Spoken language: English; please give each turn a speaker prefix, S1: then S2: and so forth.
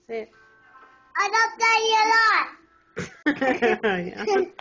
S1: hacer.
S2: I don't tell you a lot.
S1: Ya.